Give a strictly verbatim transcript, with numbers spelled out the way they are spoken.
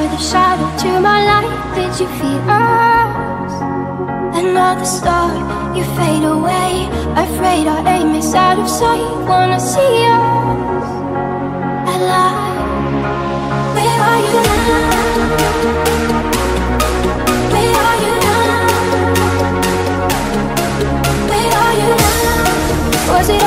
were the shadow to my light. Did you feel us? Another star, you fade away. Afraid our aim is out of sight. Wanna see us alive. Where are you now? Where are you now? Where are you now? Was it